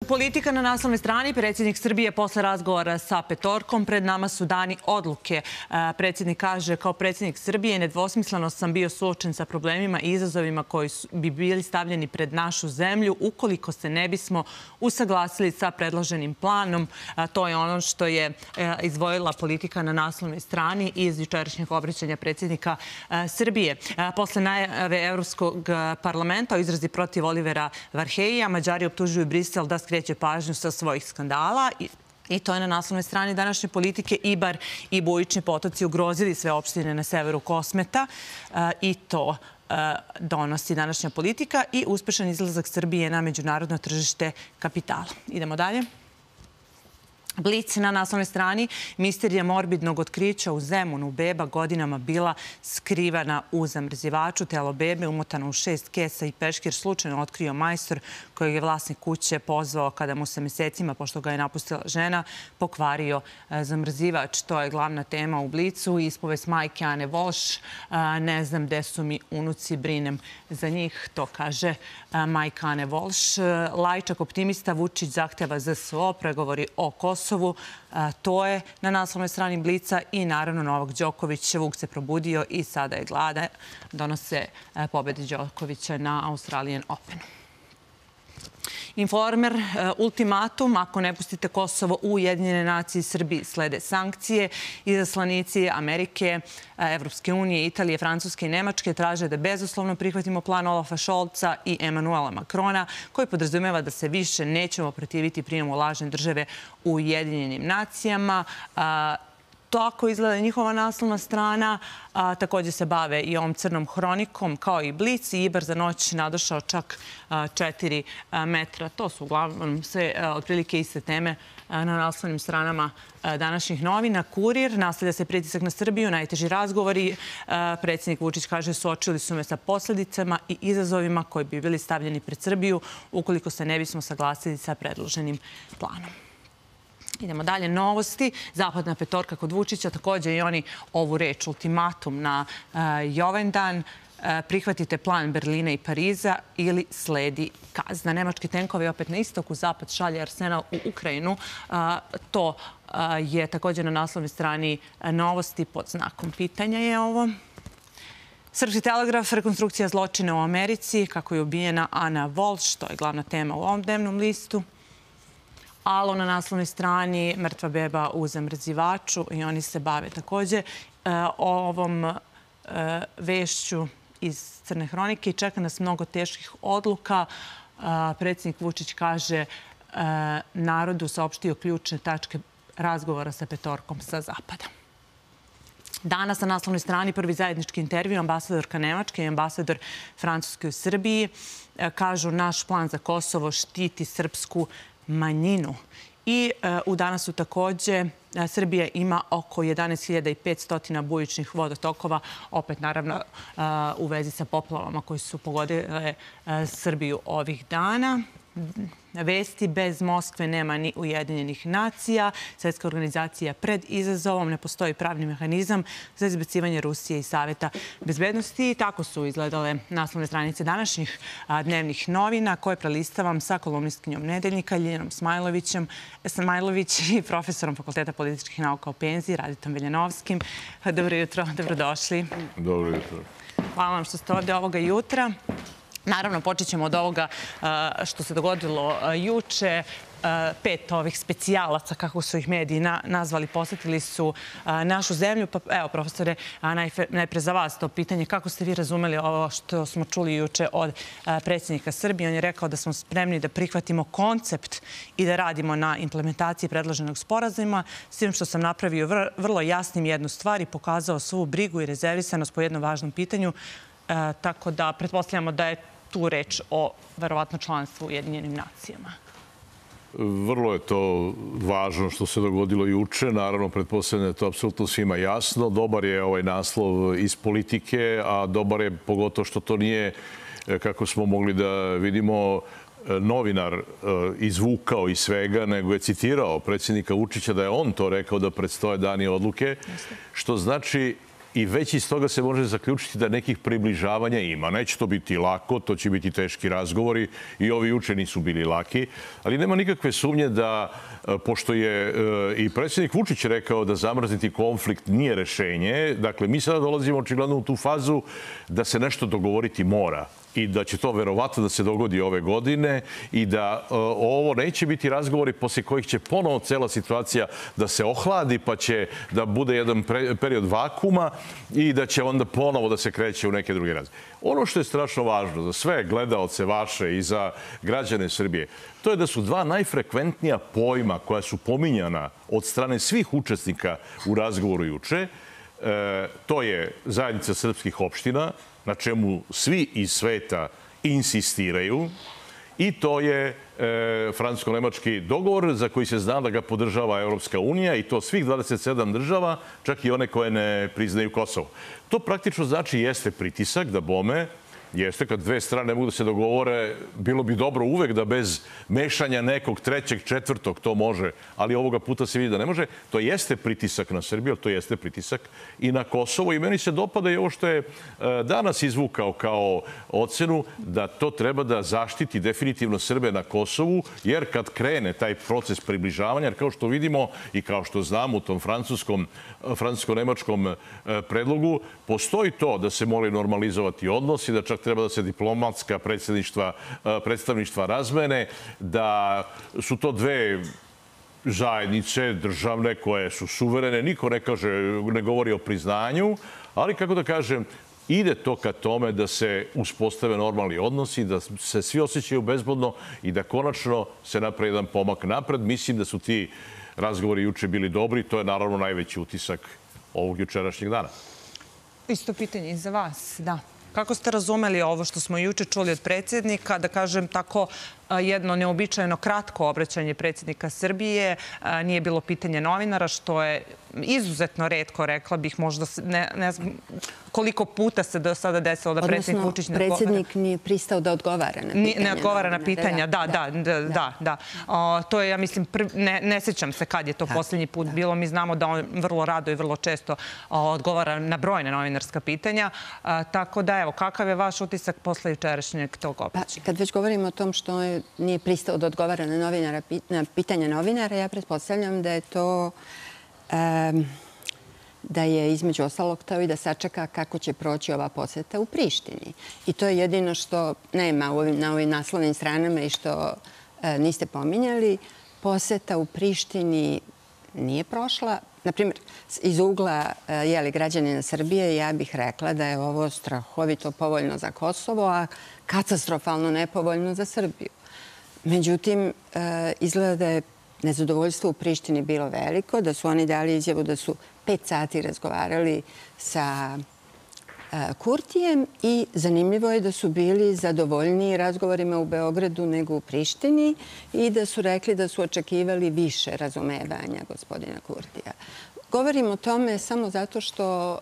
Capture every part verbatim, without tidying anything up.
Politika na naslovnoj strani. Predsjednik Srbije posle razgovora sa petorkom. Pred nama su dani odluke. Predsjednik kaže, kao predsjednik Srbije nedvosmisleno sam bio suočen sa problemima i izazovima koji bi bili stavljeni pred našu zemlju ukoliko se ne bismo usaglasili sa predloženim planom. To je ono što je izdvojila Politika na naslovnoj strani iz jučerašnjeg obraćanja predsjednika Srbije. Posle najave Evropskog parlamenta o izrazi protiv Olivera Varhejija, Mađari optužuju Brisel da skreće pažnju sa svojih skandala. I to je na naslovnoj strani današnje Politike. Ibar i bujični potoci ugrozili sve opštine na severu Kosmeta. I to donosi današnja Politika i uspešan izlazak Srbije na međunarodno tržište kapitala. Idemo dalje. Blic na naslovnoj strani. Misterija morbidnog otkrića u Zemunu. Beba godinama bila skrivana u zamrzivaču. Telo bebe umotano u šest kesa i peškir slučajno otkrio majstor kojeg je vlasnik kuće pozvao kada mu se mesecima, pošto ga je napustila žena, pokvario zamrzivač. To je glavna tema u Blicu. Ispovest majke Ane Volš. Ne znam gde su mi unuci, brinem za njih. To kaže majka Ane Volš. Lajčak optimista, Vučić zahteva Z S O, pregovori o Kosovu. To je na naslovnoj strani Blica i naravno Novak Đoković. Vuk se probudio i sada je gladan. Donose pobedi Đokovića na Australian Openu. Informer, ultimatum, ako ne pustite Kosovo u Ujedinjene nacije, Srbiji slede sankcije. Izaslanici Amerike, Evropske unije, Italije, Francuske i Nemačke traže da bezuslovno prihvatimo plan Olafa Šolca i Emanuela Makrona, koji podrazumeva da se više nećemo protiviti prijemu lažne države u Ujedinjenim nacijama. Tako izgleda njihova naslovna strana. Također se bave i ovom crnom hronikom, kao i Blic. I Ibar za noć nadošao čak četiri metra. To su uglavnom sve otprilike iste teme na naslovnim stranama današnjih novina. Kurir, nastavlja se pritisak na Srbiju, najteži razgovori. Predsjednik Vučić kaže, suočili su me sa posljedicama i izazovima koji bi bili stavljeni pred Srbiju ukoliko se ne bismo saglasili sa predloženim planom. Idemo dalje. Novosti. Zapadna petorka kod Vučića. Također i oni ovu reč, ultimatum na Jovendan. Prihvatite plan Berlina i Pariza ili sledi kazna. Nemački tenkovi opet na istoku, zapad šalje arsenal u Ukrajinu. To je također na naslovnoj strani Novosti. Pod znakom pitanja je ovo. Srpski telegraf, rekonstrukcija zločina u Americi, kako je ubijena Ana Volš. To je glavna tema u ovom dnevnom listu. Alo na naslovnoj strani, mrtva beba u zamrzivaču i oni se bave također ovom vešću iz Crne hronike. Čeka nas mnogo teških odluka. Predsjednik Vučić kaže, narodu saopštio ključne tačke razgovora sa petorkom sa Zapada. Danas na naslovnoj strani prvi zajednički intervju ambasadorka Nemačke i ambasador Francuske u Srbiji. Kažu, naš plan za Kosovo štiti srpsku manjinu. I u Danasu također Srbija ima oko jedanaest hiljada petsto bujičnih vodotokova, opet naravno u vezi sa poplavama koji su pogodile Srbiju ovih dana. Vesti, bez Moskve nema ni Ujedinjenih nacija. Svjetska organizacija pred izazovom, ne postoji pravni mehanizam za izbacivanje Rusije i Saveta bezbednosti. Tako su izgledale naslovne stranice današnjih dnevnih novina koje prelistavam sa kolumnistkinjom Nedeljnika, Ljiljana Smajlović i profesorom Fakulteta političkih nauka u penziji, Raditom Veljanovskim. Dobro jutro, dobrodošli. Dobro jutro. Hvala vam što ste ovdje ovoga jutra. Naravno, počet ćemo od ovoga što se dogodilo juče. Pet ovih specijalaca, kako su ih mediji nazvali, posjetili su našu zemlju. Pa evo, profesore, najpre za vas to pitanje. Kako ste vi razumeli ovo što smo čuli juče od predsjednika Srbije? On je rekao da smo spremni da prihvatimo koncept i da radimo na implementaciji predloženog sporazuma, s tim što sam napravio vrlo jasnim jednu stvar i pokazao svu brigu i rezervisanost po jednom važnom pitanju. Tako da pretpostavljamo da je tu reč o verovatno članstvu u Ujedinjenim nacijama. Vrlo je to važno što se dogodilo juče. Naravno, pretpostavljam da je to apsolutno svima jasno. Dobar je ovaj naslov iz Politike, a dobar je pogotovo što to nije, kako smo mogli da vidimo, novinar izvukao iz svega, nego je citirao predsjednika Vučića da je on to rekao da predstoje dani odluke, što znači i već iz toga se može zaključiti da nekih približavanja ima. Neće to biti lako, to će biti teški razgovori i ovi učeni su bili laki, ali nema nikakve sumnje da, pošto je i predsjednik Vučić rekao da zamrzniti konflikt nije rešenje, dakle, mi sada dolazimo očigledno u tu fazu da se nešto dogovoriti mora i da će to verovatno da se dogodi ove godine i da uh, ovo neće biti razgovori poslije kojih će ponovo cela situacija da se ohladi pa će da bude jedan pre, period vakuma i da će onda ponovo da se kreće u neke druge razgovore. Ono što je strašno važno za sve gledaoce vaše i za građane Srbije, to je da su dva najfrekventnija pojma koja su pominjana od strane svih učesnika u razgovoru juče. E, to je zajednica srpskih opština, na čemu svi iz sveta insistiraju, i to je e, francusko-nemački dogovor za koji se zna da ga podržava Evropska unija i to svih dvadeset sedam država, čak i one koje ne priznaju Kosovo. To praktično znači jeste pritisak da bome, jeste kad dve strane ne mogu da se dogovore, bilo bi dobro uvek da bez mešanja nekog trećeg, četvrtog to može, ali ovoga puta se vidi da ne može. To jeste pritisak na Srbiju, to jeste pritisak i na Kosovo i meni se dopada i ovo što je danas izvukao kao ocenu da to treba da zaštiti definitivno Srbe na Kosovu, jer kad krene taj proces približavanja, jer kao što vidimo i kao što znamo u tom francuskom, francusko-nemačkom predlogu, postoji to da se mora normalizovati odnos i da čak treba da se diplomatska predstavništva razmene, da su to dve zajednice državne koje su suverene. Niko ne kaže, ne govori o priznanju, ali kako da kažem, ide to ka tome da se uspostave normalni odnosi, da se svi osjećaju bezbedno i da konačno se napravi jedan pomak napred. Mislim da su ti razgovori juče bili dobri. To je naravno najveći utisak ovog jučerašnjeg dana. Isto pitanje i za vas, da. Kako ste razumeli ovo što smo juče čuli od predsjednika, da kažem tako jedno neobičajeno kratko obraćanje predsjednika Srbije, nije bilo pitanje novinara, što je izuzetno retko, rekla bih, možda ne, ne znam koliko puta se do sada desilo da predsjednik Vučić ne odgovara. Odnosno, predsjednik nije pristao da odgovara na pitanja. Ne odgovara na pitanja, da, da, da, da. To je, ja mislim, ne sjećam se kad je to posljednji put bilo. Mi znamo da on vrlo rado i vrlo često odgovara na brojne novinarska pitanja. Tako da, evo, kakav je vaš utisak posle jučerašnjeg tog obraćanja? Kad već govorimo o tom što je nije pristao da odgovara na, novinara, na pitanja novinara, ja pretpostavljam da je to um, da je između ostalog tao i da sačeka kako će proći ova poseta u Prištini. I to je jedino što nema u ovim, na ovim naslovnim stranama i što uh, niste pominjali. Poseta u Prištini nije prošla. Naprimjer, iz ugla uh, jeli, građanina Srbije ja bih rekla da je ovo strahovito povoljno za Kosovo, a katastrofalno nepovoljno za Srbiju. Međutim, izgleda da je nezadovoljstvo u Prištini bilo veliko, da su oni dali izjavu da su pet sati razgovarali sa Kurtijem i zanimljivo je da su bili zadovoljniji razgovorima u Beogradu nego u Prištini i da su rekli da su očekivali više razumevanja gospodina Kurtija. Govorim o tome samo zato što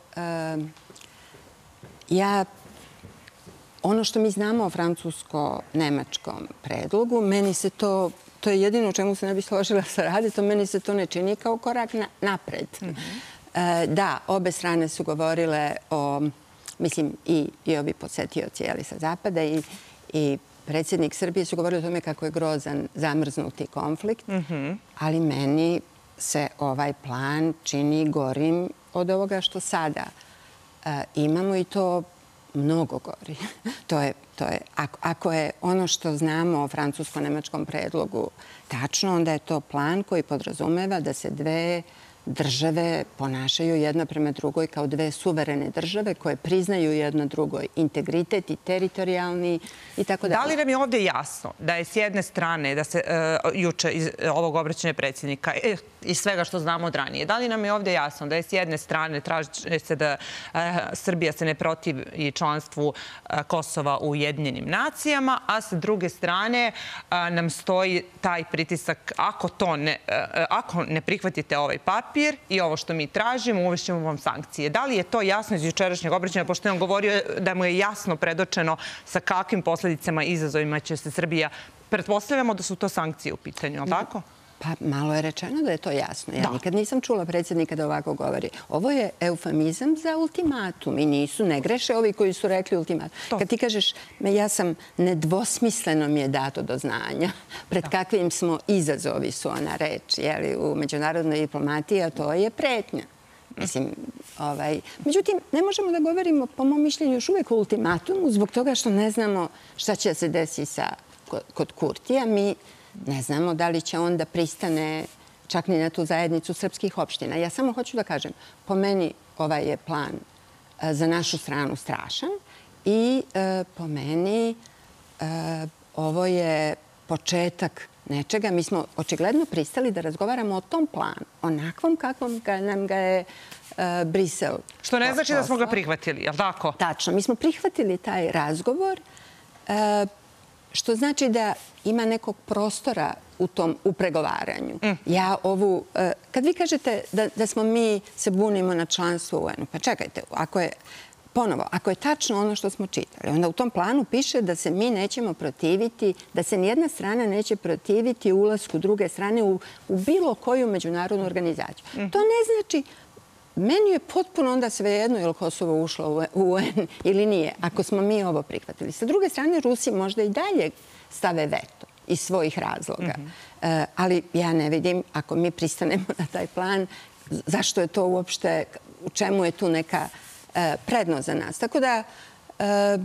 ja ono što mi znamo o francusko-nemačkom predlogu, meni se to, to je jedino u čemu se ne bi složila sa Radetom, meni se to ne čini kao korak na, napred. Mm-hmm. e, da, obe strane su govorile o, mislim, i, i ovi posjetioci jeli, sa Zapada i, i predsjednik Srbije su govorili o tome kako je grozan zamrznuti konflikt, mm-hmm. ali meni se ovaj plan čini gorim od ovoga što sada e, imamo i to mnogo gori. To je, to je, ako, ako je ono što znamo o francusko-nemačkom predlogu tačno, onda je to plan koji podrazumeva da se dve države ponašaju jedna prema drugoj kao dve suverene države koje priznaju jedna drugoj integritet i teritorijalni i tako dalje. Da li nam je ovdje jasno da je s jedne strane, da se uh, juče iz ovog obraćanja predsjednika eh, i svega što znamo od ranije, da li nam je ovdje jasno da je s jedne strane traži se da uh, Srbija se ne protivi članstvu uh, Kosova u Ujedinjenim nacijama, a sa druge strane uh, nam stoji taj pritisak ako to ne, uh, ako ne prihvatite ovaj papir i ovo što mi tražimo, uvešćemo vam sankcije. Da li je to jasno iz jučerašnjeg obraćanja, pošto je on govorio da mu je jasno predočeno sa kakvim posljedicama i izazovima će se Srbija... Pretpostavljamo da su to sankcije u pitanju, ali tako? Pa malo je rečeno da je to jasno. Ja nikad nisam čula predsjednika da ovako govori. Ovo je eufemizam za ultimatum i nisu, ne greše ovi koji su rekli ultimatum. Kad ti kažeš, ja sam nedvosmisleno mi je dato do znanja pred kakvim smo izazovi su ona reč. U međunarodnoj diplomatiji, a to je pretnja. Mislim, ovaj... Međutim, ne možemo da govorimo, po mom mišljenju, još uvijek o ultimatumu zbog toga što ne znamo šta će se desiti sa, kod Kurtija. Mi ne znamo da li će on da pristane čak ni na tu zajednicu srpskih opština. Ja samo hoću da kažem, po meni ovaj je plan za našu stranu strašan i e, po meni e, ovo je početak nečega. Mi smo očigledno pristali da razgovaramo o tom planu, onakvom kakvom ga, nam ga je e, Brisel. Što ne znači da smo ga prihvatili, je li tako? Tačno. Mi smo prihvatili taj razgovor, e, što znači da ima nekog prostora u tom u pregovaranju. Mm. Ja ovu... E, kad vi kažete da, da smo mi se bunimo na članstvo u U N-u, pa čekajte, ako je... Ponovo, ako je tačno ono što smo čitali, onda u tom planu piše da se mi nećemo protiviti, da se nijedna strana neće protiviti ulasku druge strane u, u bilo koju međunarodnu organizaciju. Mm. To ne znači... Meni je potpuno onda svejedno je li Kosovo ušlo u U N ili nije, ako smo mi ovo prihvatili. Sa druge strane, Rusi možda i dalje stave veto iz svojih razloga. Mm -hmm. e, ali ja ne vidim, ako mi pristanemo na taj plan, zašto je to uopšte, u čemu je tu neka e, prednost za nas. Tako da, e,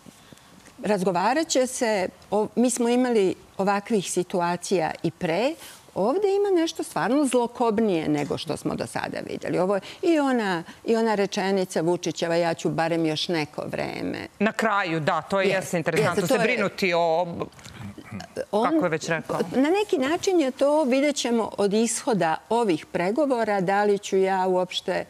razgovarat će se, o, mi smo imali ovakvih situacija i pre. Ovdje ima nešto stvarno zlokobnije nego što smo do sada vidjeli. Ovo je i ona, i ona rečenica Vučićeva, ja ću barem još neko vreme. Na kraju, da, to je yes, jesno interesantno. Se brinuti o... On, kako je već rekao? Na neki način je to, vidjet ćemo od ishoda ovih pregovora, da li ću ja uopšte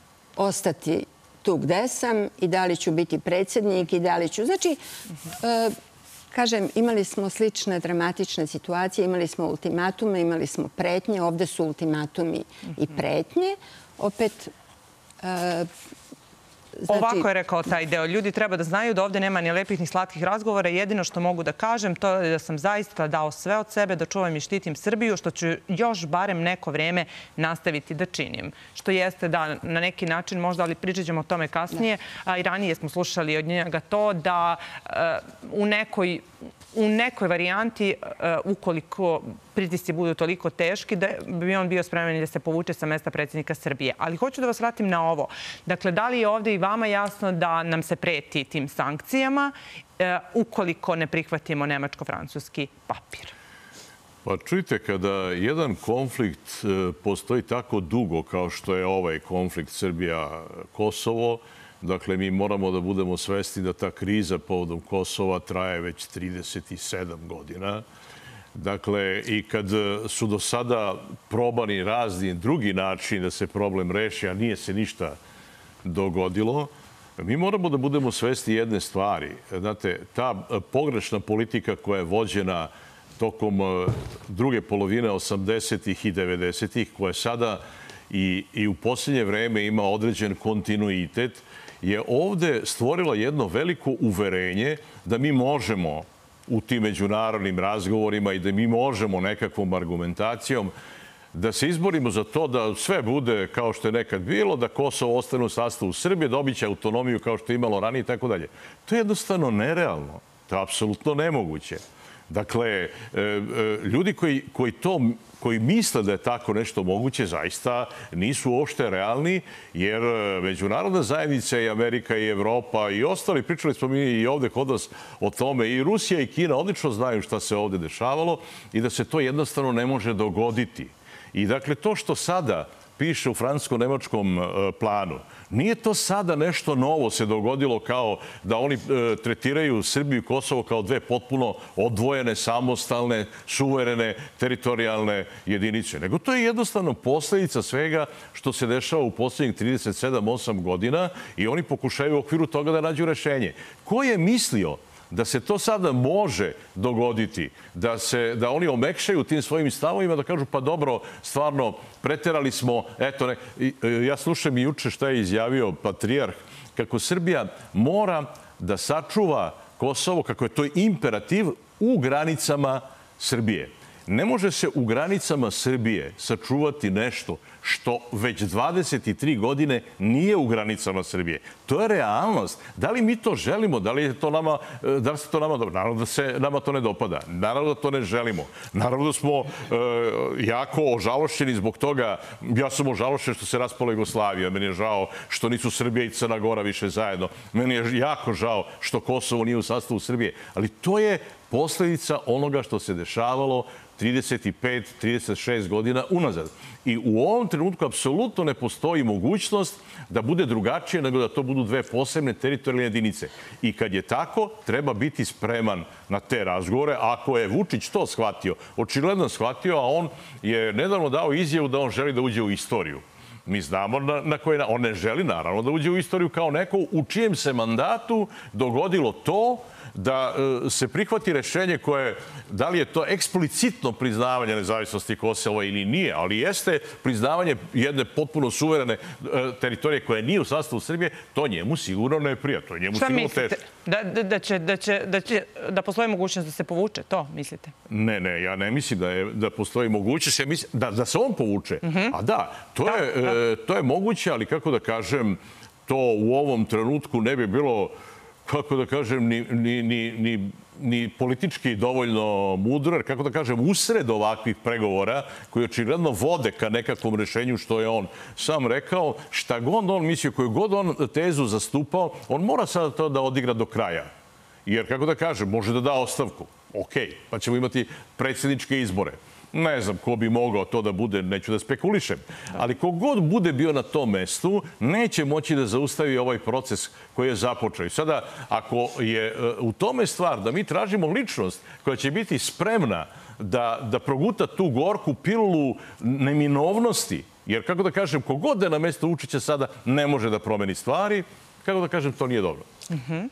ostati tu gde sam i da li ću biti predsjednik i da li ću... Znači, uh, kažem, imali smo slične dramatične situacije, imali smo ultimatume, imali smo pretnje, ovdje su ultimatumi i pretnje. Opet, e, znači... Ovako je rekao taj deo. Ljudi treba da znaju da ovdje nema ni lepih ni slatkih razgovora. Jedino što mogu da kažem to je da sam zaista dao sve od sebe da čuvam i štitim Srbiju, što ću još barem neko vrijeme nastaviti da činim. Što jeste da na neki način možda, ali pričat ćemo o tome kasnije, a i ranije smo slušali od njega to da u nekoj u nekoj varijanti, ukoliko pritisci budu toliko teški, da bi on bio spreman da se povuče sa mesta predsjednika Srbije. Ali hoću da vas vratim na ovo. Dakle, da li je ovdje i vama jasno da nam se preti tim sankcijama ukoliko ne prihvatimo nemačko-francuski papir? Pa čujte, kada jedan konflikt postoji tako dugo kao što je ovaj konflikt Srbija-Kosovo, dakle, mi moramo da budemo svesni da ta kriza povodom Kosova traje već trideset sedam godina. Dakle, i kad su do sada probani razni drugi način da se problem reši, a nije se ništa dogodilo, mi moramo da budemo svesni jedne stvari. Znate, ta pogrešna politika koja je vođena tokom druge polovine osamdesetih i devedesetih, koja sada i, i u posljednje vreme ima određen kontinuitet, je ovdje stvorila jedno veliko uverenje da mi možemo u tim međunarodnim razgovorima i da mi možemo nekakvom argumentacijom da se izborimo za to da sve bude kao što je nekad bilo, da Kosovo ostane u sastavu Srbije, dobit će autonomiju kao što je imalo ranije i tako dalje. To je jednostavno nerealno. To je apsolutno nemoguće. Dakle, ljudi koji, koji to koji misle da je tako nešto moguće, zaista nisu uopšte realni, jer međunarodna zajednica i Amerika i Evropa i ostali, pričali smo mi i ovdje kod vas o tome, i Rusija i Kina odlično znaju šta se ovdje dešavalo i da se to jednostavno ne može dogoditi. I dakle, to što sada piše u francusko-nemačkom planu, nije to sada nešto novo se dogodilo kao da oni tretiraju Srbiju i Kosovo kao dve potpuno odvojene, samostalne, suverene, teritorijalne jedinice. Nego to je jednostavno posljedica svega što se dešava u posljednjih trideset sedam osam godina i oni pokušaju u okviru toga da nađu rešenje. Ko je mislio da se to sada može dogoditi, da, se, da oni omekšaju tim svojim stavovima, da kažu pa dobro, stvarno preterali smo, eto, ne, ja slušam i juče šta je izjavio patrijarh, kako Srbija mora da sačuva Kosovo, kako je to imperativ u granicama Srbije. Ne može se u granicama Srbije sačuvati nešto što već dvadeset tri godine nije u granicama Srbije. To je realnost. Da li mi to želimo? Da li je to nama, da li se to nama dobro? Naravno da se nama to ne dopada. Naravno da to ne želimo. Naravno da smo e, jako ožalošćeni zbog toga. Ja sam ožalošćen što se raspala Jugoslavija. Meni je žao što nisu Srbija i Crna Gora više zajedno. Meni je jako žao što Kosovo nije u sastavu Srbije. Ali to je posljedica onoga što se dešavalo trideset pet trideset šest godina unazad. I u ovom trenutku apsolutno ne postoji mogućnost da bude drugačije nego da to budu dve posebne teritorijalne jedinice. I kad je tako, treba biti spreman na te razgovore. Ako je Vučić to shvatio, očigledno shvatio, a on je nedavno dao izjavu da on želi da uđe u istoriju. Mi znamo na, na koje... On ne želi, naravno, da uđe u istoriju kao neko u čijem se mandatu dogodilo to da se prihvati rešenje koje, da li je to eksplicitno priznavanje nezavisnosti Kosova ili nije, ali jeste priznavanje jedne potpuno suverene teritorije koja nije u sastavu Srbije, to njemu sigurno ne prija. To je njemu sigurno teško. Da, da, će, da, će, da, će, da postoji mogućnost da se povuče? To mislite? Ne, ne, ja ne mislim da, je, da postoji mogućnost. Ja mislim da, da se on povuče. Uh-huh. A da, to, da, je, da. to je moguće, ali kako da kažem, to u ovom trenutku ne bi bilo, kako da kažem, ni, ni, ni, ni, ni politički dovoljno mudro, jer, kako da kažem, usred ovakvih pregovora koji očigledno vode ka nekakvom rešenju što je on sam rekao, šta god on mislio, koju god on tezu zastupao, on mora sada to da odigra do kraja. Jer, kako da kažem, može da da ostavku. Okej, pa ćemo imati predsjedničke izbore. Ne znam ko bi mogao to da bude, neću da spekulišem. Ali kogod bude bio na tom mestu, neće moći da zaustavi ovaj proces koji je započeo. I sada, ako je u tome stvar da mi tražimo ličnost koja će biti spremna da, da proguta tu gorku pilulu neminovnosti, jer, kako da kažem, kogod je na mesto Vučića sada ne može da promeni stvari, kako da kažem, to nije dobro. Uh-huh.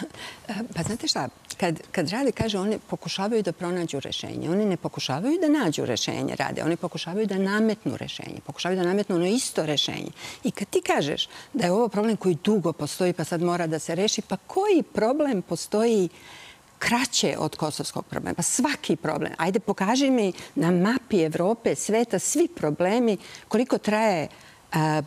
Pa znate šta, kad, kad rade, kaže, oni pokušavaju da pronađu rešenje. Oni ne pokušavaju da nađu rešenje, rade. Oni pokušavaju da nametnu rešenje. Pokušavaju da nametnu ono isto rešenje. I kad ti kažeš da je ovo problem koji dugo postoji pa sad mora da se reši, pa koji problem postoji kraće od kosovskog problema? Pa svaki problem. Ajde, pokaži mi na mapi Evrope, sveta, svi problemi, koliko traje a,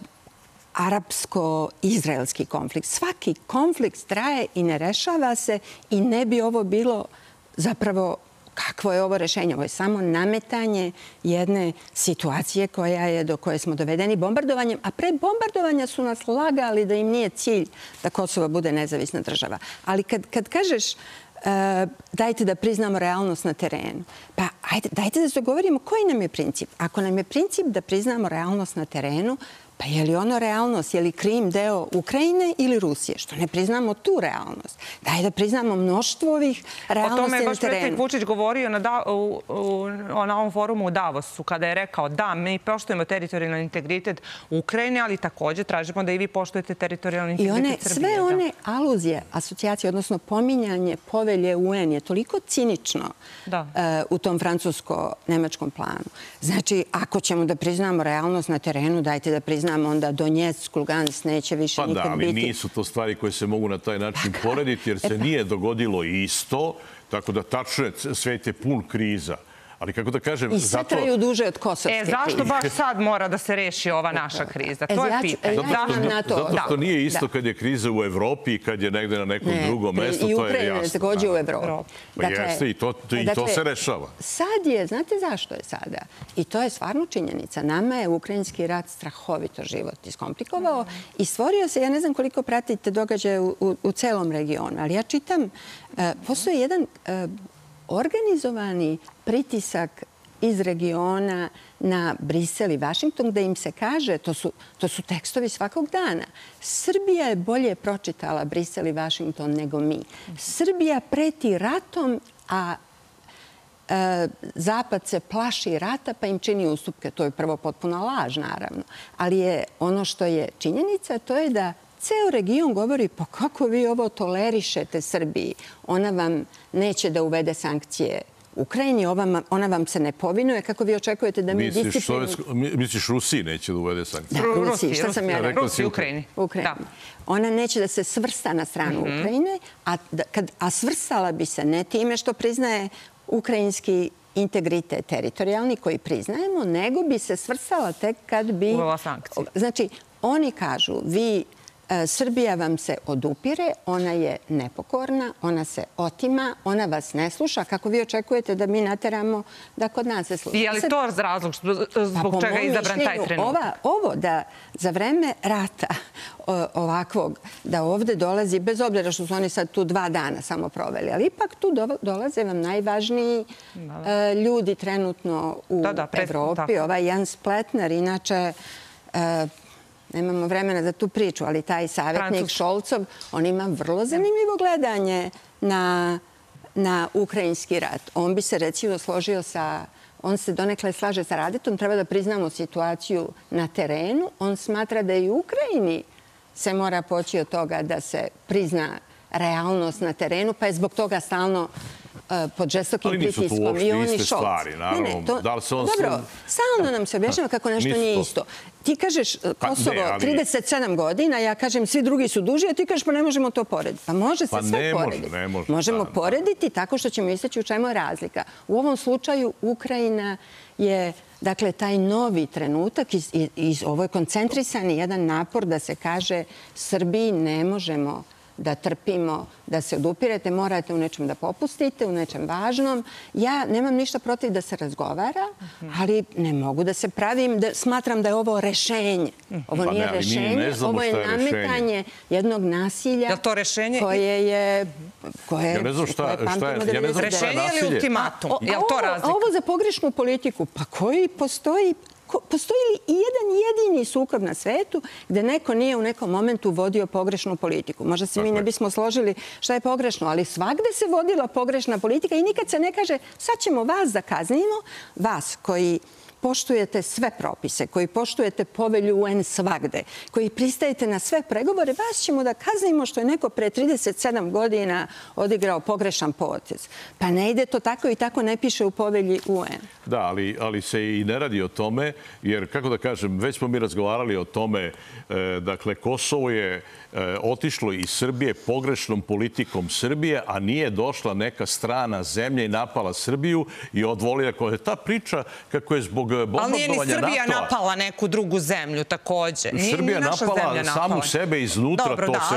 arapsko-izraelski konflikt. Svaki konflikt traje i ne rešava se i ne bi ovo bilo zapravo kakvo je ovo rešenje. Ovo je samo nametanje jedne situacije koja je, do koje smo dovedeni bombardovanjem, a pre bombardovanja su nas lagali da im nije cilj da Kosovo bude nezavisna država. Ali kad, kad kažeš Uh, dajte da priznamo realnost na terenu. Pa ajde, dajte da se dogovorimo koji nam je princip. Ako nam je princip da priznamo realnost na terenu, pa je li ono realnost, je li Krim deo Ukrajine ili Rusije? Što ne priznamo tu realnost? Daj da priznamo mnoštvo ovih realnosti na terenu. O tome je baš predsjednik Vučić govorio na, da, u, u, na ovom forumu u Davosu, kada je rekao da, mi poštujemo teritorijalni integritet Ukrajine, ali također tražimo da i vi poštujete teritorijalni integritet I one, Srbije. Sve one aluzije, asocijacije, odnosno pominjanje povelje U N je toliko cinično da. Uh, u tom francusko-nemačkom planu. Znači, ako ćemo da priznamo realnost na terenu, dajte da priznamo onda Donjeck, Lugansk neće više pa nikad biti. Pa da, ali biti. Nisu to stvari koje se mogu na taj način porediti, jer se e pa. nije dogodilo isto, tako da tačno je, svet je pun kriza. Ali kako da kažem... I sve zato... traju duže od kosovske krize. E, zašto krize? baš sad mora da se reši ova naša kriza? To e, je pitanje. Ja zato što, na to. zato što da. nije isto da. kad je kriza u Evropi i kad je negde na nekom ne, drugom mestu, to je jasno. I Ukrajina je također u Evropi. Pa dakle, jeste, i, to, to, i dakle, to se rešava. Sad je, znate zašto je sada? I to je stvarno činjenica. Nama je ukrajinski rat strahovito život iskomplikovao mm. i stvorio se, ja ne znam koliko pratite događaje u, u, u celom regionu, ali ja čitam, uh, postoji jedan uh, organizovani pritisak iz regiona na Brisel i Vašington, gde im se kaže, to su, to su tekstovi svakog dana, Srbija je bolje pročitala Brisel i Vašington nego mi. Srbija preti ratom, a e, Zapad se plaši rata pa im čini ustupke. To je prvo potpuna laž, naravno. Ali je ono što je činjenica, to je da ceo region govori, pa kako vi ovo tolerišete Srbiji? Ona vam neće da uvede sankcije Ukrajini, ona vam se ne povinuje. Kako vi očekujete da mi disciplinu... Misliš Rusiji neće da uvede sankcije? Da, Rusiji. Šta sam ja rekao? Rusiji, Ukrajini. Ukrajini. Ona neće da se svrsta na stranu Ukrajine, a, kad, a svrstala bi se ne time što priznaje ukrajinski integritet teritorijalni koji priznajemo, nego bi se svrstala tek kad bi... Uvela sankcije. Znači, oni kažu, vi, Srbija vam se odupire, ona je nepokorna, ona se otima, ona vas ne sluša. Kako vi očekujete da mi nateramo da kod nas se sluša? I je li to razlog zbog čega je izabran taj trenutak? Ovo da za vreme rata ovakvog, da ovde dolazi, bez obzira što su oni sad tu dva dana samo proveli, ali ipak tu dolaze vam najvažniji ljudi trenutno u Evropi. Ovaj Jens Pletner, inače... Nemamo vremena za tu priču, ali taj savjetnik Šolcov, on ima vrlo zanimljivo gledanje na, na ukrajinski rat. On bi se recimo složio sa... On se donekle slaže sa Radetom, treba da priznamo situaciju na terenu. On smatra da i u Ukrajini se mora poći od toga da se prizna realnost na terenu, pa je zbog toga stalno pod žestokim pritiskom. Ali nisu tu uopšte iste stvari, naravno. Dobro, stalno nam se objašnjava kako nešto nije isto. Ti kažeš Kosovo trideset sedam godina, ja kažem svi drugi su duži, a ti kažeš pa ne možemo to porediti. Pa može se sve porediti. Možemo porediti tako što ćemo istaći u čemu je razlika. U ovom slučaju Ukrajina je, dakle, taj novi trenutak, ovo je koncentrisani jedan napor da se kaže Srbiji ne možemo da trpimo, da se odupirete, morate u nečem da popustite, u nečem važnom. Ja nemam ništa protiv da se razgovara, ali ne mogu da se pravim, da smatram da je ovo rešenje. Ovo nije rešenje, ovo je nametanje jednog nasilja koje je... Ja ne znam šta je nasilje. Rešenje ili ultimatum? Je li to razlika? A ovo za pogrešnu politiku, pa koji postoji... Postoji li i jedan jedini sukob na svetu gde neko nije u nekom momentu vodio pogrešnu politiku? Možda se mi ne bismo složili šta je pogrešno, ali svagde se vodila pogrešna politika i nikad se ne kaže sad ćemo vas da kaznimo, vas koji poštujete sve propise, koji poštujete povelju U N svagde, koji pristajete na sve pregovore, vas ćemo da kaznimo što je neko pre trideset sedam godina odigrao pogrešan potez. Pa ne ide to tako i tako ne piše u povelji U N. Da, ali se i ne radi o tome, jer, kako da kažem, već smo mi razgovarali o tome, dakle, Kosovo je otišlo iz Srbije pogrešnom politikom Srbije, a nije došla neka strana zemlja i napala Srbiju i odvolila koja je ta priča kako je zbog bombardovanja NATO-a... Ali nije ni Srbija napala neku drugu zemlju takođe. Srbija napala samu sebe iznutra,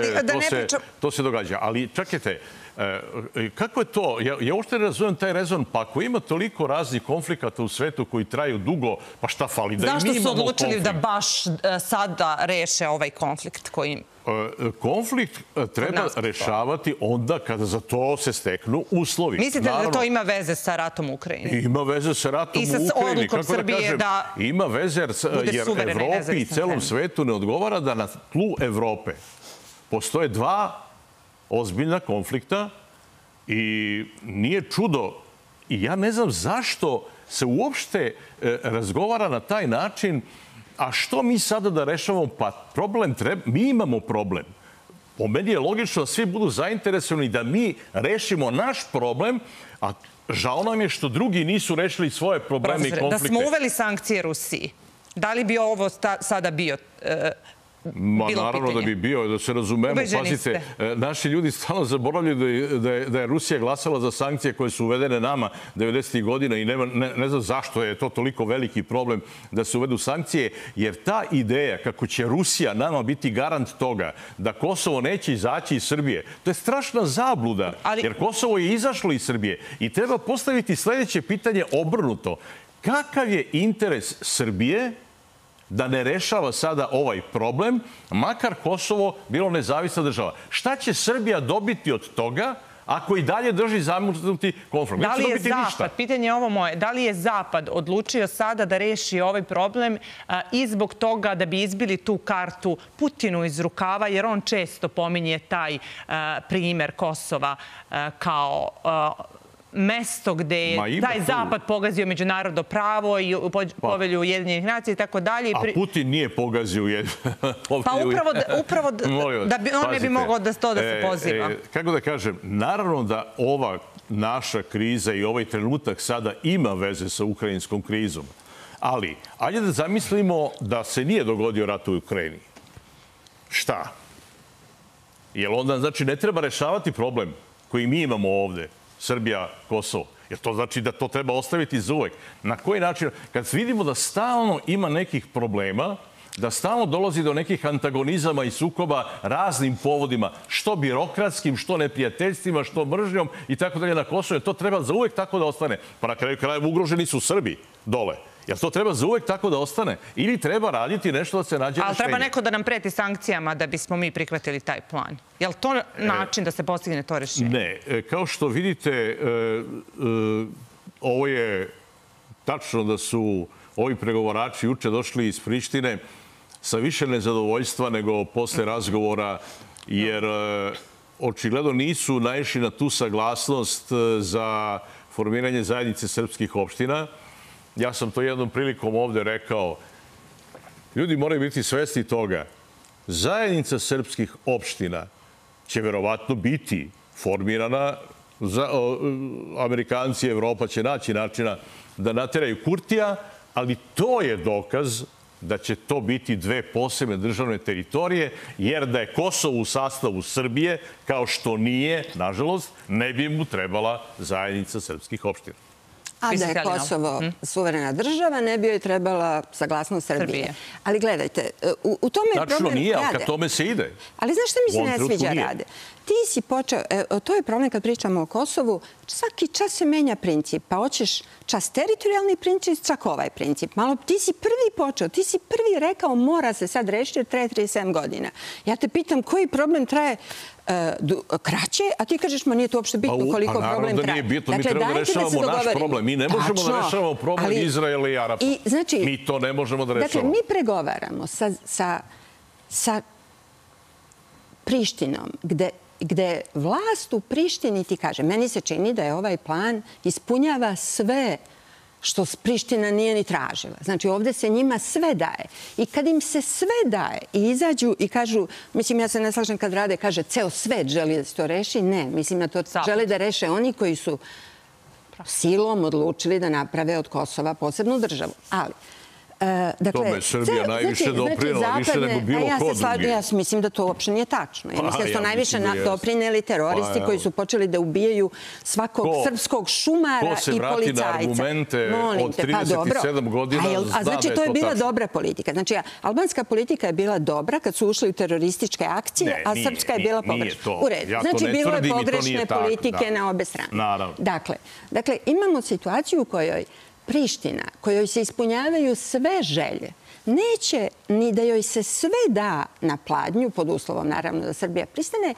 to se događa. Ali čekajte, kako je to? Ja uopšte ne razumijem taj rezon. Pa ako ima toliko raznih konflikata u svetu koji traju dugo, pa šta fali? Zašto su odlučili da baš sada reše ovaj konflikt koji... Konflikt treba rešavati onda kada za to se steknu uslovi. Mislite da to ima veze sa ratom u Ukrajini? Ima veze sa ratom u Ukrajini. I sa odlukom Srbije da ima veze jer Evropi i celom svetu ne odgovara da na tlu Evrope postoje dva ozbiljna konflikta i nije čudo. I ja ne znam zašto se uopšte razgovara na taj način. A što mi sada da rešavamo? Pa problem treba... Mi imamo problem. Po meni je logično da svi budu zainteresovani da mi rešimo naš problem, a žao nam je što drugi nisu rešili svoje probleme i konflikte. Da smo uveli sankcije Rusiji, da li bi ovo sada bio... Ma naravno da bi bio, da se razumemo. Pazite, naši ljudi stalno zaboravljaju da je Rusija glasala za sankcije koje su uvedene nama devedesetih godina i ne znam zašto je to toliko veliki problem da se uvedu sankcije, jer ta ideja kako će Rusija nama biti garant toga da Kosovo neće izaći iz Srbije, to je strašna zabluda, jer Kosovo je izašlo iz Srbije i treba postaviti sledeće pitanje obrnuto. Kakav je interes Srbije da ne rešava sada ovaj problem, makar Kosovo bilo nezavisna država? Šta će Srbija dobiti od toga ako i dalje drži zamrznuti konflikt? Da li je Zapad, pitanje je ovo moje, da li je Zapad odlučio sada da reši ovaj problem i zbog toga da bi izbili tu kartu Putinu iz rukava, jer on često pominje taj primer Kosova kao mesto gde je taj Zapad pogazio međunarodno pravo i povelju Ujedinjenih nacija i tako dalje. A Putin nije pogazio povelju. Pa upravo da on ne bi mogao da to da se poziva. Kako da kažem, naravno da ova naša kriza i ovaj trenutak sada ima veze sa ukrajinskom krizom. Ali, ajde da zamislimo da se nije dogodio rat u Ukrajini. Šta? Jer onda, znači, ne treba rešavati problem koji mi imamo ovde, Srbija, Kosovo. Jer to znači da to treba ostaviti za uvek. Na koji način? Kad vidimo da stalno ima nekih problema, da stalno dolazi do nekih antagonizama i sukoba raznim povodima, što birokratskim, što neprijateljstvima, što mržnjom i tako dalje na Kosovu, to treba za uvek tako da ostane. Pa na kraju krajeva ugroženi su Srbi dole. Jer to treba za uvek tako da ostane? Ili treba raditi nešto da se nađe rešenje? Ali treba neko da nam preti sankcijama da bismo mi prihvatili taj plan. Je li to način da se postigne to rešenje? Ne. Kao što vidite, ovo je tačno da su ovi pregovarači juče došli iz Prištine sa više nezadovoljstva nego posle razgovora, jer očigledno nisu naišli na tu saglasnost za formiranje zajednice srpskih opština. Ja sam to jednom prilikom ovde rekao. Ljudi moraju biti svesni toga. Zajednica srpskih opština će verovatno biti formirana. Amerikanci i Evropa će naći načina da nateraju Kurtija, ali to je dokaz da će to biti dve posebne državne teritorije, jer da je Kosovo u sastavu Srbije, kao što nije, nažalost, ne bi mu trebala zajednica srpskih opština. A da je Kosovo suverena država, ne bi joj trebala saglasnost Srbije. Ali gledajte, u tome je problem... Tačno nije, ali ka tome se ide. Ali znaš šta mi se ne sviđa Rade? Ti si počeo, to je problem kad pričamo o Kosovu, svaki čas se menja princip, pa hoćeš čas teritorijalni princip, čak ovaj princip. Malo, ti si prvi počeo, ti si prvi rekao mora se sad rešiti jer traje trideset sedam godina. Ja te pitam koji problem traje kraće, a ti kažeš, ma nije to uopšte bitno koliko problem traje. Pa naravno da nije bitno, mi treba da rešavamo naš problem. Mi ne možemo da rešavamo problem Izraela i Arapa. Mi to ne možemo da rešavamo. Dakle, mi pregovaramo sa Prištinom, gde vlast u Prištini ti kaže, meni se čini da je ovaj plan ispunjava sve što Priština nije ni tražila. Znači, ovde se njima sve daje. I kad im se sve daje i izađu i kažu, mislim, ja se ne slažem kad Rade kaže, ceo svet želi da se to reši, ne. Mislim da to žele da reše oni koji su silom odlučili da naprave od Kosova posebnu državu. Ali, tome je Srbija najviše doprinela, više nego bilo ko drugi. Ja mislim da to uopšte nije tačno. Ja mislim da su to najviše doprineli teroristi koji su počeli da ubijaju svakog srpskog šumara i policajca. Ko se vrati na argumente od trideset sedam godina, zna da je to tačno. A znači, to je bila dobra politika. Znači, albanska politika je bila dobra kad su ušli u terorističke akcije, a srpska je bila pogrešna. U redu. Znači, bilo je pogrešne politike na obe strane. Dakle, imamo situaciju u kojoj Priština, kojoj se ispunjavaju sve želje, neće ni da joj se sve da na pladnju, pod uslovom naravno da Srbija pristane,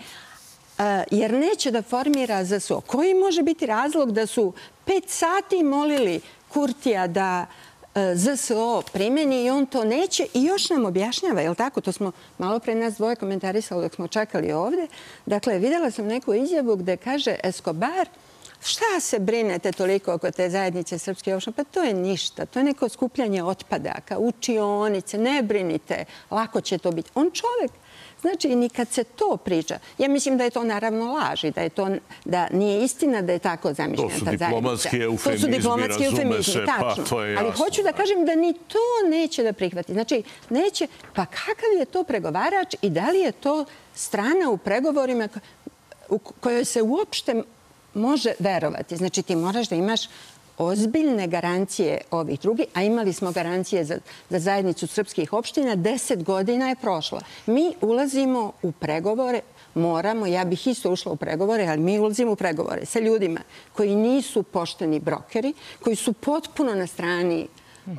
jer neće da formira Z S O. Koji može biti razlog da su pet sati molili Kurtija da Z S O primeni i on to neće i još nam objašnjava, je li tako? To smo malo pre nas dvoje komentarisali dok smo čekali ovde. Dakle, videla sam neku izjavu gde kaže Escobar, šta se brinete toliko oko te zajednice srpske opštine? Pa to je ništa. To je neko skupljanje otpadaka, učionice. Ne brinite, lako će to biti. On čovek, znači, ni kad se to priča, ja mislim da je to naravno laž i da nije istina da je tako zamišljena ta zajednica. To su diplomatski eufemizmi, razume se, pa to je jasno. Ali hoću da kažem da ni to neće da prihvati. Znači, neće, pa kakav je to pregovarač i da li je to strana u pregovorima u kojoj se uopšte može verovati. Znači, ti moraš da imaš ozbiljne garancije ovih drugih, a imali smo garancije za zajednicu srpskih opština. Deset godina je prošlo. Mi ulazimo u pregovore, moramo, ja bih isto ušla u pregovore, ali mi ulazimo u pregovore sa ljudima koji nisu pošteni brokeri, koji su potpuno na strani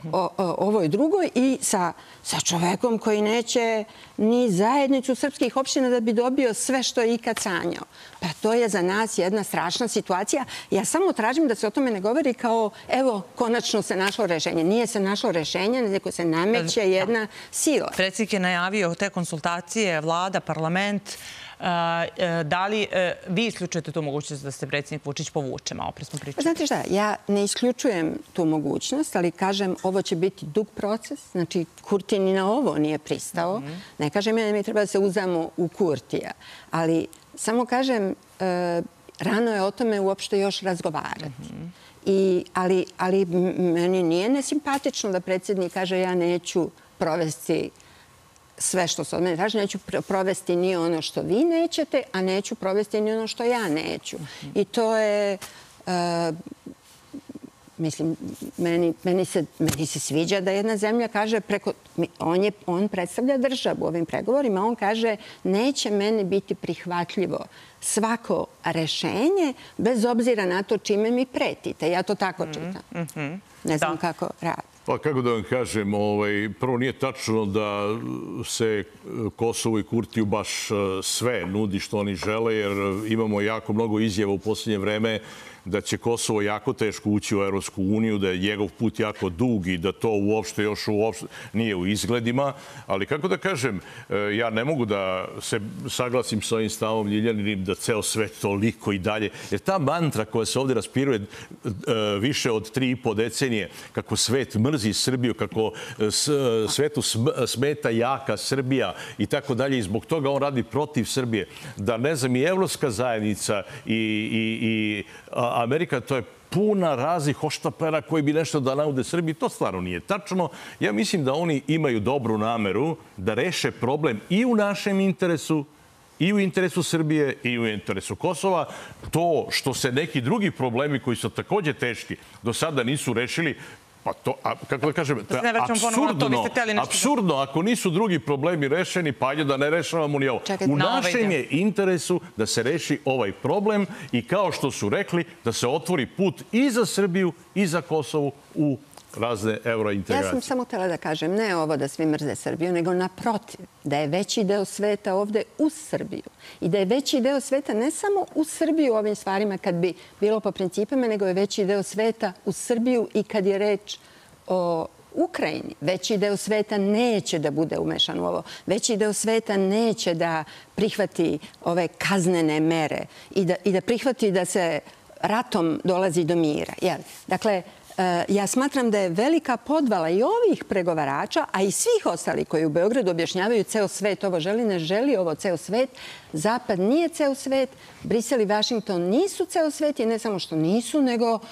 ovoj drugoj i sa čovekom koji neće ni zajednicu srpskih opština da bi dobio sve što je ikad sanjao. Pa to je za nas jedna strašna situacija. Ja samo tražim da se o tome ne govori kao, evo, konačno se našlo rešenje. Nije se našlo rešenje, nego se nameće jedna sila. Predsjednik je najavio te konsultacije, vlada, parlament. Da li vi isključujete tu mogućnost da se predsjednik Vučić povuče? Malo pre smo pričali. Znate šta, ja ne isključujem tu mogućnost, ali kažem ovo će biti dug proces. Znači, Kurti ni na ovo nije pristao. Ne kažem ja da mi treba da se uzamo u Kurtija, ali samo kažem rano je o tome uopšte još razgovarati. Ali meni nije nesimpatično da predsjednik kaže ja neću provesti sve što se od mene traži, neću provesti ni ono što vi nećete, a neću provesti ni ono što ja neću. I to je mislim, meni, meni, se, meni se sviđa da jedna zemlja kaže preko... On, je, on predstavlja državu u ovim pregovorima. On kaže neće meni biti prihvatljivo svako rešenje bez obzira na to čime mi pretite. Ja to tako čitam. Mm-hmm. Ne znam da. kako radi. Pa kako da vam kažem, ovaj, prvo nije tačno da se Kosovo i Kurtiju baš sve nudi što oni žele, jer imamo jako mnogo izjava u posljednje vreme da će Kosovo jako teško ući u Evropsku uniju, da je njegov put jako dug i da to uopšte još uopšte nije u izgledima. Ali kako da kažem, ja ne mogu da se saglasim sa ovim stavom Ljiljaninim da ceo svet toliko i dalje. Jer ta mantra koja se ovdje raspiruje više od tri i po decenije, kako svet mrzi Srbiju, kako svetu smeta jaka Srbija i tako dalje. I zbog toga on radi protiv Srbije. Da, ne znam, i Evropska zajednica i, i, i Amerika, to je puna raznih hoštapera koji bi nešto da naude Srbiji. To stvarno nije tačno. Ja mislim da oni imaju dobru nameru da reše problem i u našem interesu, i u interesu Srbije, i u interesu Kosova. To što se neki drugi problemi koji su također teški do sada nisu rešili, pa to, a, kako da kažem, to je apsurdno, apsurdno. Ako nisu drugi problemi rešeni, pa ajde da ne rešavamo ni ovo. U našem je interesu da se reši ovaj problem i kao što su rekli, da se otvori put i za Srbiju i za Kosovu u razne eurointegracije. Ja sam samo htjela da kažem, ne ovo da svi mrze Srbiju, nego naprotiv, da je veći deo sveta ovde uz Srbiju i da je veći deo sveta ne samo u Srbiju u ovim stvarima kad bi bilo po principima, nego je veći deo sveta u Srbiju i kad je reč o Ukrajini. Veći deo sveta neće da bude umešan u ovo. Veći deo sveta neće da prihvati ove kaznene mere i da, i da prihvati da se ratom dolazi do mira. Jel? Dakle, ja smatram da je velika podvala i ovih pregovarača, a i svih ostalih koji u Beogradu objašnjavaju ceo svet ovo želi, ne želi ovo ceo svet. Zapad nije ceo svet, Brisel i Vašington nisu ceo svet i ne samo što nisu, nego uh,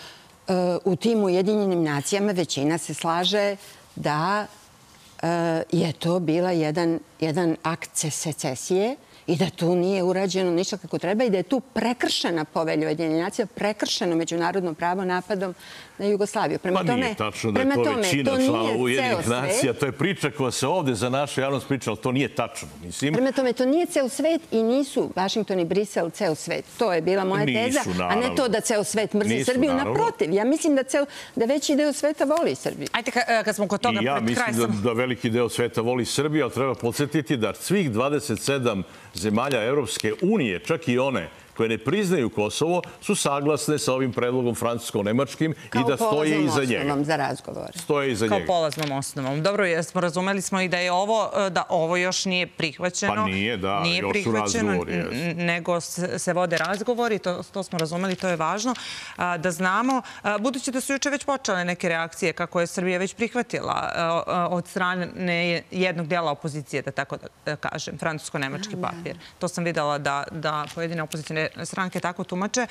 u tim Ujedinjenim nacijama većina se slaže da uh, je to bila jedan, jedan akt secesije i da tu nije urađeno ništa kako treba i da je tu prekršena Povelja Ujedinjenih nacija, prekršeno međunarodno pravo napadom na Jugoslaviju. Prema pa nije tačno da je to većina članova Ujedinjenih nacija. To je priča koja se ovdje za našu javnost priča, ali to nije tačno. Mislim. Prema tome, to nije ceo svet i nisu Vašington i Brisel ceo svet. To je bila moja teza, a ne to da ceo svet mrzi Srbiju. Naprotiv, ja mislim da, ceo, da veći deo sveta voli Srbiju. Ajde, kad smo kod toga... I ja mislim da, da veliki deo sveta voli Srbiju, ali treba podsjetiti da svih dvadeset sedam zemalja Evropske unije, čak i one koje ne priznaju Kosovo, su saglasne sa ovim predlogom francusko-nemačkim i da stoje iza njega. Kao polaznom osnovom za razgovor. Stoje iza njega. Kao polaznom osnovom. Dobro, jesmo razumeli smo i da je ovo, da ovo još nije prihvaćeno. Pa nije, da, nije još su razgovori. Nego se vode razgovori, to, to smo razumeli, to je važno da znamo. Budući da su juče već počele neke reakcije kako je Srbija već prihvatila od strane jednog dijela opozicije, da tako da kažem, francusko-nemački papir. To sam videla da, da pojedine opozicijne stranke tako tumače.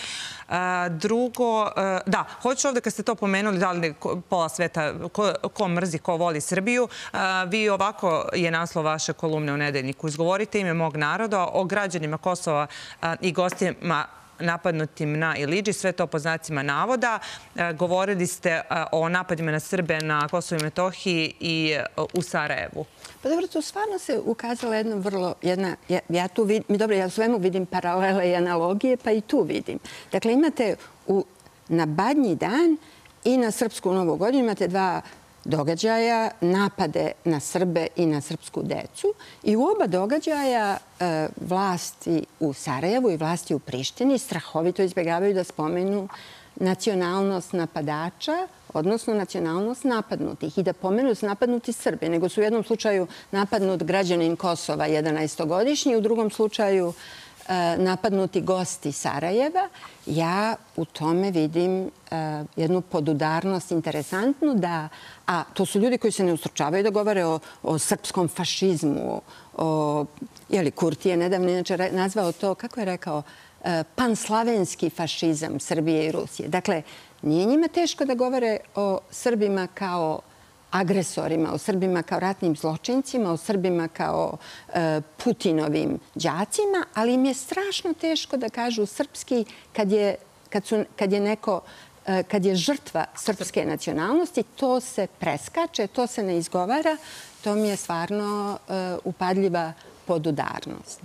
Drugo, da, hoću ovdje kad ste to pomenuli, da li pola sveta, ko, ko mrzi, ko voli Srbiju, vi ovako je naslov vaše kolumne u Nedeljniku. Izgovorite ime mog naroda o građanima Kosova i gostima napadnutim na Ilidži, sve to po znacima navoda. Govorili ste o napadima na Srbe na Kosovu i Metohiji i u Sarajevu. Pa dobro, tu stvarno se ukazala jedna vrlo, jedna, ja, ja tu vidim, dobro, ja u svemu vidim paralele i analogije, pa i tu vidim. Dakle, imate u, na Badnji dan i na Srpsku Novu godinu imate dva događaja, napade na Srbe i na srpsku decu. I u oba događaja e, vlasti u Sarajevu i vlasti u Prištini strahovito izbjegavaju da spomenu nacionalnost napadača, odnosno nacionalnost napadnutih i da pomenu da su napadnuti Srbi, nego su u jednom slučaju napadnut građanin Kosova, jedanaestogodišnji, u drugom slučaju e, napadnuti gosti Sarajeva. Ja u tome vidim e, jednu podudarnost interesantnu, da, a to su ljudi koji se ne ustručavaju da govore o, o srpskom fašizmu, o, jeli, Kurti je nedavno inače nazvao to, kako je rekao, panslavenski fašizam Srbije i Rusije. Dakle, nije njima teško da govore o Srbima kao agresorima, o Srbima kao ratnim zločincima, o Srbima kao e, Putinovim đacima, ali im je strašno teško da kažu srpski kad je, kad su, kad je neko kad je žrtva srpske nacionalnosti, to se preskače, to se ne izgovara. To mi je stvarno upadljiva podudarnost.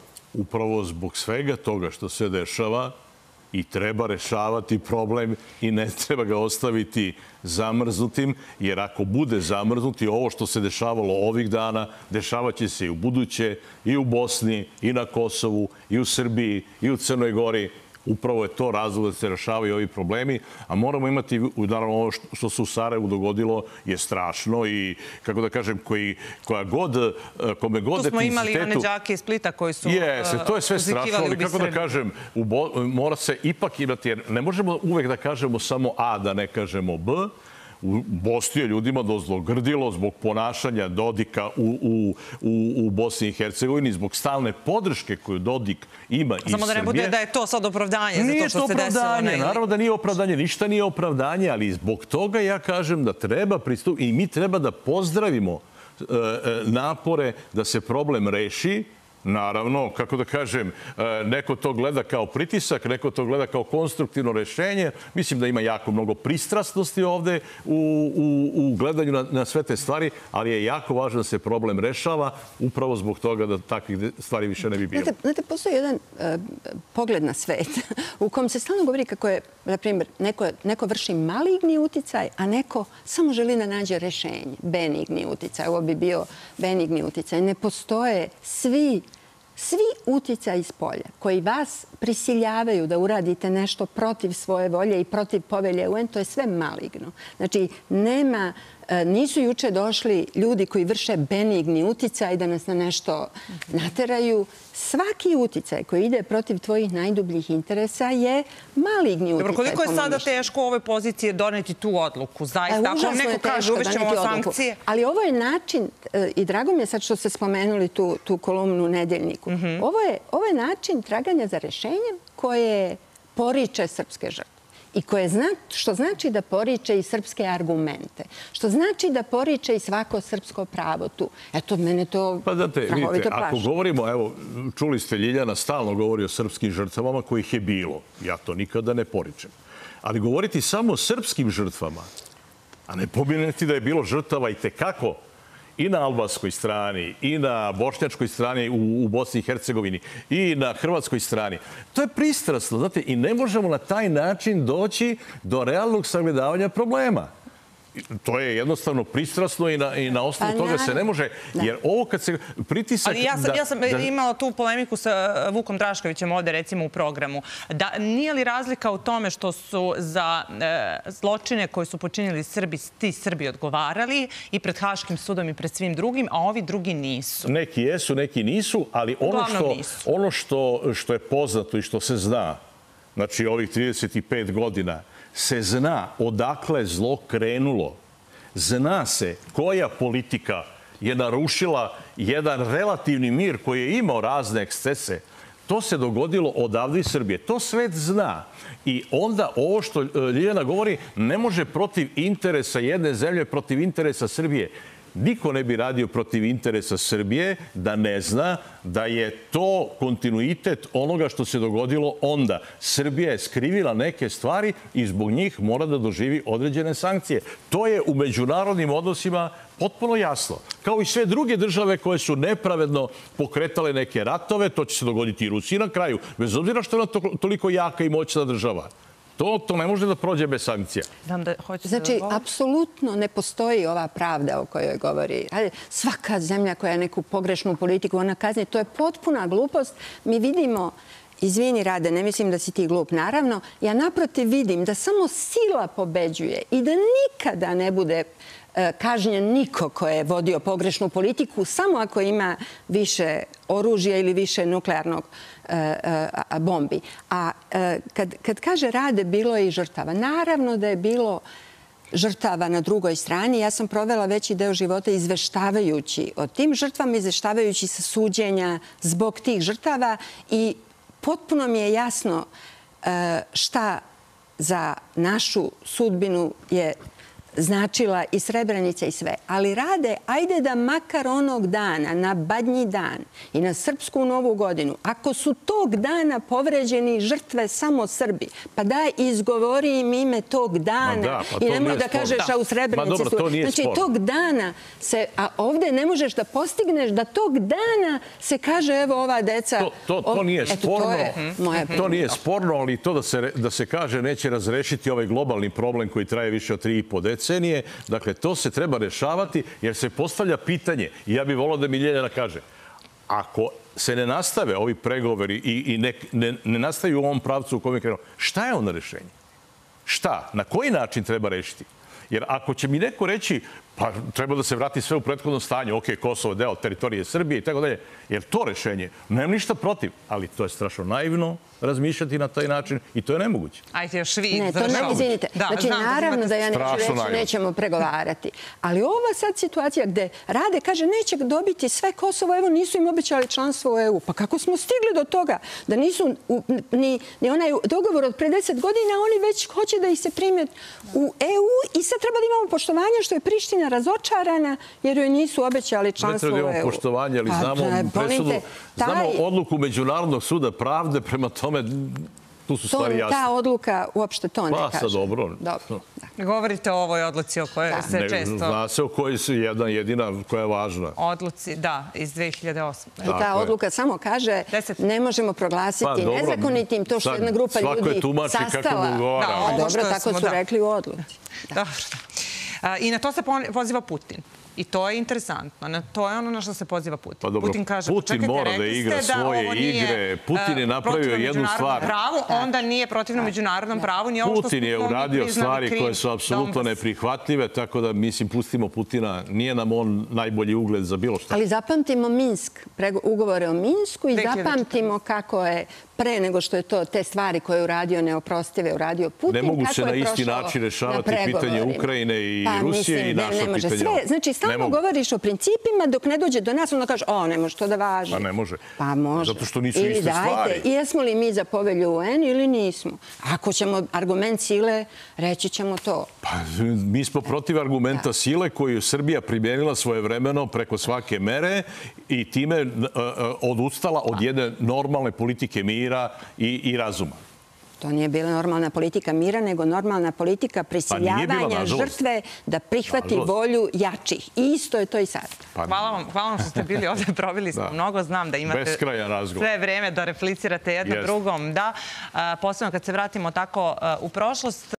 Upravo zbog svega toga što se dešava i treba rešavati problem i ne treba ga ostaviti zamrznutim, jer ako bude zamrznuti, ovo što se dešavalo ovih dana, dešavaće se i u buduće, i u Bosni, i na Kosovu, i u Srbiji, i u Crnoj Gori. Upravo je to razlog da se rešavaju ovi problemi, a moramo imati, naravno, ovo što se u Sarajevu dogodilo je strašno i, kako da kažem, koji, koja god, kome god... Tu smo imali i one đake iz Splita koji su Jeste, to je sve strašno, ali kako da kažem, mora se ipak imati, jer ne možemo uvek da kažemo samo A, da ne kažemo B. U Bosni je ljudima dozlogrdilo zbog ponašanja Dodika u, u, u, u Bosni i Hercegovini, zbog stalne podrške koju Dodik ima iz Srbije. Samo da ne bude da je to sad opravdanje za to što se desilo. Nije to naravno da nije opravdanje, ništa nije opravdanje, ali zbog toga ja kažem da treba pristupiti i mi treba da pozdravimo e, napore da se problem reši. Naravno, kako da kažem, neko to gleda kao pritisak, neko to gleda kao konstruktivno rešenje. Mislim da ima jako mnogo pristrasnosti ovde u, u, u gledanju na, na sve te stvari, ali je jako važno da se problem rešava upravo zbog toga da takvih stvari više ne bi bilo. Znate, znate postoji jedan uh, pogled na svet u kom se stalno govori kako je, na primjer, neko, neko vrši maligni uticaj, a neko samo želi da nađe rešenje, benigni uticaj. Ovo bi bio benigni uticaj. Ne postoje svi Svi uticaji iz polja koji vas prisiljavaju da uradite nešto protiv svoje volje i protiv povelje U N, to je sve maligno. Znači, nema, nisu juče došli ljudi koji vrše benigni uticaj da nas na nešto nateraju. Svaki uticaj koji ide protiv tvojih najdubljih interesa je maligni uticaj. Dobro, koliko je sada teško u ovoj poziciji doneti tu odluku? Zaista, ako vam neko kaže uvešćemo sankcije... Ali ovo je način, i drago mi je sad što ste spomenuli tu, tu kolumnu u Nedeljniku, mm-hmm. ovo, je, ovo je način traganja za rešenjem koje poriče srpske žrtve. I koje zna, što znači da poriče i srpske argumente. Što znači da poriče i svako srpsko pravo tu. Eto, mene to pa znate, prahovito vidite, plaši. Ako govorimo, evo, čuli ste Ljiljana stalno govori o srpskim žrtvama kojih je bilo. Ja to nikada ne poričem. Ali govoriti samo o srpskim žrtvama, a ne pominjati da je bilo žrtava i tekako i na albanskoj strani, i na bošnjačkoj strani u, u Bosni i Hercegovini, i na hrvatskoj strani. To je pristrasno, znate, i ne možemo na taj način doći do realnog sagledavanja problema. To je jednostavno pristrasno i na, i na osnovu pa, toga se ne može, jer ovo kad se pritisak... Ali ja sam, da, ja sam da... imala tu polemiku sa Vukom Draškovićem ovde, recimo, u programu. Da, nije li razlika u tome što su za e, zločine koje su počinili Srbi, ti Srbi odgovarali i pred Haškim sudom i pred svim drugim, a ovi drugi nisu? Neki jesu, neki nisu, ali ono, što, nisu. ono što, što je poznato i što se zna, znači ovih trideset pet godina, se zna odakle zlo krenulo. Zna se koja politika je narušila jedan relativni mir koji je imao razne ekscese. To se dogodilo odavde iz Srbije. To svet zna. I onda ovo što Ljiljana govori ne može protiv interesa jedne zemlje, protiv interesa Srbije. Niko ne bi radio protiv interesa Srbije da ne zna da je to kontinuitet onoga što se dogodilo onda. Srbija je skrivila neke stvari i zbog njih mora da doživi određene sankcije. To je u međunarodnim odnosima potpuno jasno. Kao i sve druge države koje su nepravedno pokretale neke ratove, to će se dogoditi i Rusiji na kraju, bez obzira što je ona toliko jaka i moćna država. To, to ne može da prođe bez sankcija. Da, znači, da apsolutno ne postoji ova pravda o kojoj govori. Svaka zemlja koja je neku pogrešnu politiku, ona kazni, to je potpuna glupost. Mi vidimo, izvini Rade, ne mislim da si ti glup, naravno, ja naprotiv vidim da samo sila pobeđuje i da nikada ne bude kažnjen niko ko je vodio pogrešnu politiku, samo ako ima više oružja ili više nuklearnog bombi. A kad, kad kaže Rade, bilo je i žrtava. Naravno da je bilo žrtava na drugoj strani. Ja sam provela veći deo života izveštavajući o tim žrtvama, izveštavajući sa suđenja zbog tih žrtava i potpuno mi je jasno šta za našu sudbinu je značila i Srebrenica i sve. Ali rade, ajde da makar onog dana, na Badnji dan i na Srpsku novu godinu, ako su tog dana povređeni žrtve samo Srbi, pa daj izgovori im ime tog dana da, pa i nemoj da kažeš a u Srebrenici su... Znači, tog dana se... A ovde ne možeš da postigneš da tog dana se kaže evo ova deca... To, to, to nije Eto, sporno. To, je moja to nije sporno, ali to da se, da se kaže neće razrešiti ovaj globalni problem koji traje više od tri i po decenije. Dakle, to se treba rešavati jer se postavlja pitanje. I ja bih volao da mi Ljeljana kaže, ako se ne nastave ovi pregovori i, i ne, ne, ne nastaju u ovom pravcu u kojem je krenuo, šta je onda rešenje? Šta? Na koji način treba rešiti? Jer ako će mi neko reći, pa treba da se vrati sve u prethodno stanje, ok, Kosovo je deo teritorije Srbije i tako dalje, jer to rešenje, nemam ništa protiv, ali to je strašno naivno razmišljati na taj način i to je nemoguće. Ajde, još vi. Ne, to ne, izvinite. Znači, naravno da ja neću reći, nećemo pregovarati. Ali ova sad situacija gde Rade kaže neće dobiti sve Kosovo, evo nisu im obećali članstvo u E U. Pa kako smo stigli do toga da nisu ni, ni onaj dogovor od pre deset godina, oni već hoće da ih se prime u E U i sad treba da imamo poštovanje što je Priština razočarana jer joj nisu obećali članstvo u E U. Ne treba da imamo poštovanje, ali znamo presudu, znamo odluku Međunarodnog suda pravde, prema tome tu su stvari jasne. Ta odluka uopšte to ne kaže. Pa sad dobro. Dobro. Govorite o ovoj odluci o kojoj se često... Zna se o kojoj se jedna jedina koja je važna. Odluci, da, iz dve hiljade osme. I ta odluka samo kaže ne možemo proglasiti nezakonitim to što jedna grupa ljudi svako je tumači kako mu govara. Dobro, tako su rekli u odluci. Dobro. I na to se poziva Putin. I to je interesantno. To je ono na što se poziva Putin. Pa dobro, Putin kaže, Putin mora da igra svoje igre. Putin je napravio jednu stvar. Pravu, onda nije protivno međunarodnom pravu. Putin je uradio stvari koje su apsolutno neprihvatljive, tako da, mislim, pustimo Putina. Nije nam on najbolji ugled za bilo šta. Ali zapamtimo Minsk, ugovore o Minsku i zapamtimo kako je pre nego što je to te stvari koje je uradio neoprostive, uradio Putin. Ne mogu se na isti način rešavati pitanje Ukrajine i Rusije i naša pitanja. Znači, stalno govoriš o principima dok ne dođe do nas, onda kaže, o, ne može to da važi. Pa ne može. Pa može. Zato što nisu iste stvari. I jesmo li mi za povelju U N ili nismo? Ako ćemo argument sile, reći ćemo to. Pa mi smo protiv argumenta sile koju je Srbija primjenila svojevremeno preko svake mere i time odustala od jedne normalne politike mira i razuma. To nije bila normalna politika mira, nego normalna politika prisiljavanja žrtve da prihvati volju jačih. I isto je to i sad. Hvala vam, hvala vam što ste bili ovdje, provili smo mnogo. Znam da imate sve vreme da replicirate jedno drugom. Da, posebno kad se vratimo tako u prošlost.